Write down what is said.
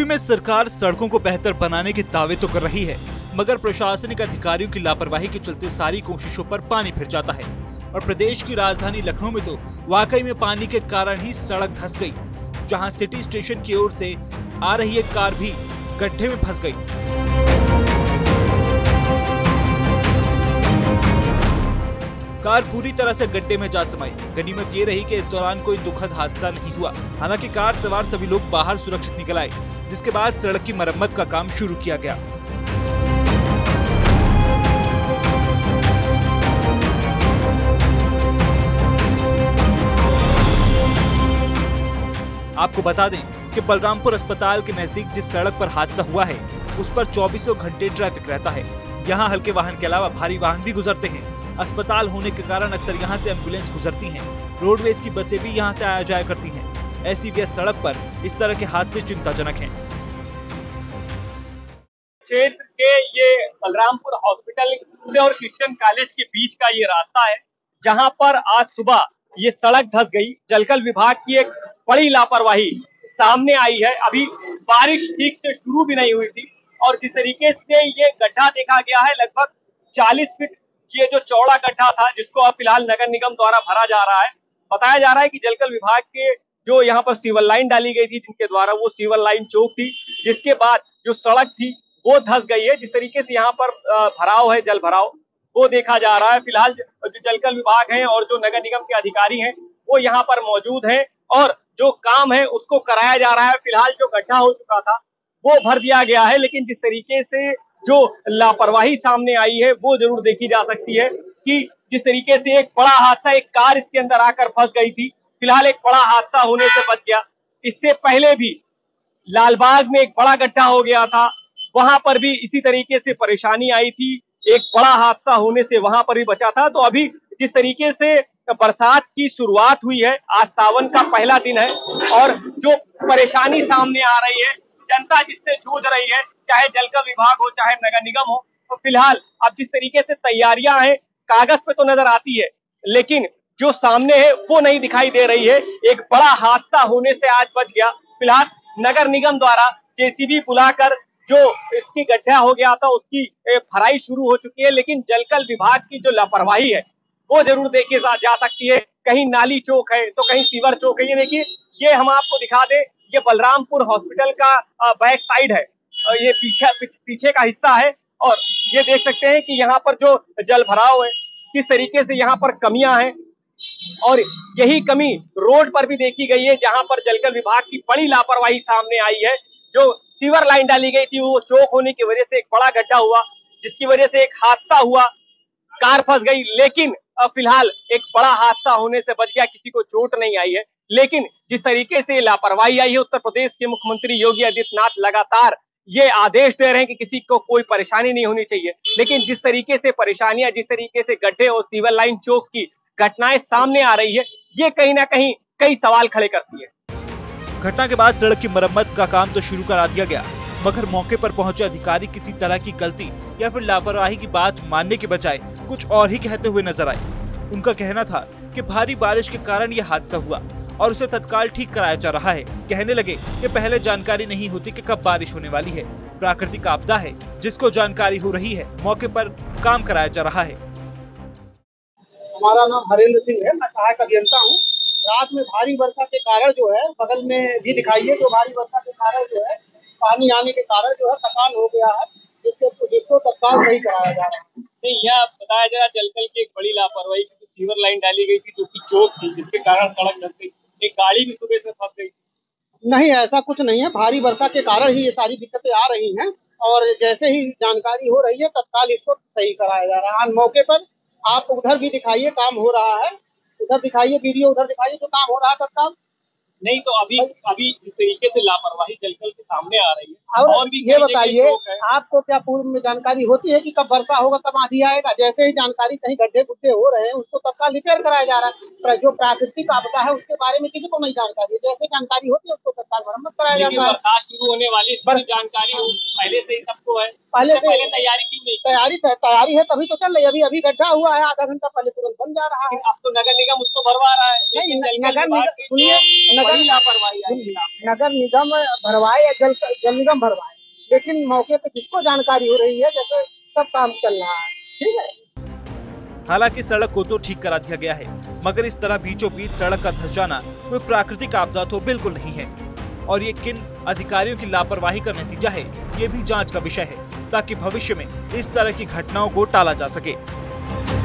में सरकार सड़कों को बेहतर बनाने के दावे तो कर रही है, मगर प्रशासनिक अधिकारियों की लापरवाही के चलते सारी कोशिशों पर पानी फिर जाता है। और प्रदेश की राजधानी लखनऊ में तो वाकई में पानी के कारण ही सड़क धंस गई, जहां सिटी स्टेशन की ओर से आ रही एक कार भी गड्ढे में फंस गई। कार पूरी तरह से गड्ढे में जा समाई। गनीमत ये रही कि इस दौरान कोई दुखद हादसा नहीं हुआ। हालांकि कार सवार सभी लोग बाहर सुरक्षित निकल आए, जिसके बाद सड़क की मरम्मत का काम शुरू किया गया। आपको बता दें कि बलरामपुर अस्पताल के नजदीक जिस सड़क पर हादसा हुआ है, उस पर 24 घंटे ट्रैफिक रहता है। यहाँ हल्के वाहन के अलावा भारी वाहन भी गुजरते हैं। अस्पताल होने के कारण अक्सर यहाँ से एम्बुलेंस गुजरती हैं। रोडवेज की बसें भी यहाँ से आया जाया करती हैं। ऐसी व्यस्त सड़क पर इस तरह के हादसे चिंताजनक हैं। क्षेत्र के ये बलरामपुर हॉस्पिटल और क्रिश्चियन कॉलेज के बीच का ये रास्ता है, जहाँ पर आज सुबह ये सड़क धंस गई। जलकल विभाग की एक बड़ी लापरवाही सामने आई है। अभी बारिश ठीक से शुरू भी नहीं हुई थी और जिस तरीके से ये गड्ढा देखा गया है, लगभग 40 फीट ये जो चौड़ा गड्ढा था, जिसको अब फिलहाल नगर निगम द्वारा भरा जा रहा है। बताया जा रहा है कि जलकल विभाग के जो यहाँ पर सीवर लाइन डाली गई थी, जिनके द्वारा वो सीवर लाइन चौक थी, जिसके बाद जो सड़क थी वो धंस गई है। जिस तरीके से यहाँ पर भराव है, जल भराव, वो देखा जा रहा है। फिलहाल जो जलकल विभाग है और जो नगर निगम के अधिकारी हैं वो यहाँ पर मौजूद हैं और जो काम है उसको कराया जा रहा है। फिलहाल जो गड्ढा हो चुका था वो भर दिया गया है, लेकिन जिस तरीके से जो लापरवाही सामने आई है वो जरूर देखी जा सकती है कि जिस तरीके से एक बड़ा हादसा, एक कार इसके अंदर आकर फंस गई थी। फिलहाल एक बड़ा हादसा होने से बच गया। इससे पहले भी लालबाग में एक बड़ा गड्ढा हो गया था, वहां पर भी इसी तरीके से परेशानी आई थी। एक बड़ा हादसा होने से वहां पर भी बचा था। तो अभी जिस तरीके से बरसात की शुरुआत हुई है, आज सावन का पहला दिन है और जो परेशानी सामने आ रही है, जनता जिससे जूझ रही है, चाहे जलकल विभाग हो चाहे नगर निगम हो, तो फिलहाल अब जिस तरीके से तैयारियां हैं कागज पे तो नजर आती है, लेकिन जो सामने है वो नहीं दिखाई दे रही है। एक बड़ा हादसा होने से आज बच गया। फिलहाल नगर निगम द्वारा जेसीबी बुलाकर जो इसकी गड्ढा हो गया था उसकी भराई शुरू हो चुकी है, लेकिन जलकल विभाग की जो लापरवाही है वो जरूर देखी जा सकती है। कहीं नाली चौक है तो कहीं सीवर चौक है। ये देखिए, ये हम आपको दिखा दें, ये बलरामपुर हॉस्पिटल का बैक साइड है, ये पीछे का हिस्सा है और ये देख सकते हैं कि यहाँ पर जो जल भराव है, किस तरीके से यहाँ पर कमियां हैं और यही कमी रोड पर भी देखी गई है, जहाँ पर जलकल विभाग की बड़ी लापरवाही सामने आई है। जो सीवर लाइन डाली गई थी वो चौक होने की वजह से एक बड़ा गड्ढा हुआ, जिसकी वजह से एक हादसा हुआ, कार फंस गई। लेकिन फिलहाल एक बड़ा हादसा होने से बच गया, किसी को चोट नहीं आई है। लेकिन जिस तरीके से लापरवाही आई है, उत्तर प्रदेश के मुख्यमंत्री योगी आदित्यनाथ लगातार ये आदेश दे रहे हैं कि किसी को कोई परेशानी नहीं होनी चाहिए, लेकिन जिस तरीके से परेशानियां, जिस तरीके से गड्ढे और सीवर लाइन चौक की घटनाएं सामने आ रही है, ये कहीं ना कहीं कई सवाल खड़े करती है। घटना के बाद सड़क की मरम्मत का काम तो शुरू करा दिया गया, मगर मौके पर पहुंचे अधिकारी किसी तरह की गलती या फिर लापरवाही की बात मानने के बजाय कुछ और ही कहते हुए नजर आए। उनका कहना था कि भारी बारिश के कारण यह हादसा हुआ और उसे तत्काल ठीक कराया जा रहा है। कहने लगे कि पहले जानकारी नहीं होती कि कब बारिश होने वाली है। प्राकृतिक आपदा है, जिसको जानकारी हो रही है, मौके पर काम कराया जा रहा है। हमारा नाम हरेंद्र सिंह है, मैं सहायक अभियंता हूँ। रात में भारी वर्षा के कारण जो है, बगल में भी दिखाइए, जो भारी वर्षा के कारण जो है पानी आने के कारण जो है कटान हो गया है, जिसको तत्काल सही कराया जा रहा है। नहीं, यह बताया जा रहा है जलकल की एक बड़ी लापरवाही, क्योंकि सीवर लाइन डाली गई थी जो कि चौक थी, जिसके कारण सड़क धंस गई। एक गाड़ी भी सुबह से फंस गई। नहीं, ऐसा कुछ नहीं है। भारी वर्षा के कारण ही ये सारी दिक्कतें आ रही हैं और जैसे ही जानकारी हो रही है तत्काल इसको सही कराया जा रहा है। मौके पर आप उधर भी दिखाइए, काम हो रहा है, उधर दिखाइए, वीडियो उधर दिखाइए, जो काम हो रहा है तत्काल। नहीं तो अभी जिस तरीके से लापरवाही जलकल के सामने आ रही है, और भी ये बताइए, आपको क्या पूर्व में जानकारी होती है कि कब वर्षा होगा, कब आंधी आएगा? जैसे ही जानकारी कहीं गड्ढे गुड्ढे हो रहे हैं उसको तत्काल रिपेयर कराया जा रहा है। जो प्राकृतिक आपदा है उसके बारे में किसी को नहीं जानकारी है, जैसे जानकारी होती है उसको तत्काल मरम्मत कराया जाता है। बरसात शुरू होने वाली जानकारी पहले से ही सबको है, पहले से तैयारी क्यों नहीं? तैयारी है तभी तो चल रही है। अभी गड्ढा हुआ है, आधा घंटा पहले तुरंत बन जा रहा है। अब तो नगर निगम उसको भरवा रहा है। नहीं, नगर निगम सुनिए, बड़ी लापरवाही है। नगर निगम भरवाए या जल निगम भरवाए, लेकिन मौके पे किसको जानकारी हो रही है जैसे सब काम चल रहा है। ठीक है, हालांकि सड़क को तो ठीक करा दिया गया है, मगर इस तरह बीचों बीच सड़क का धंस जाना कोई प्राकृतिक आपदा तो बिल्कुल नहीं है और ये किन अधिकारियों की लापरवाही का नतीजा है, ये भी जांच का विषय है, ताकि भविष्य में इस तरह की घटनाओं को टाला जा सके।